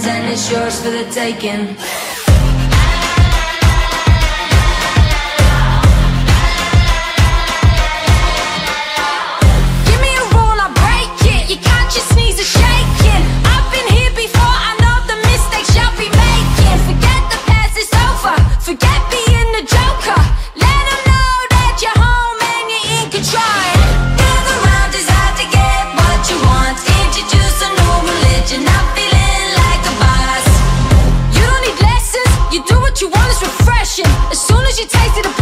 hands and it's yours for the taking. As soon as you taste it,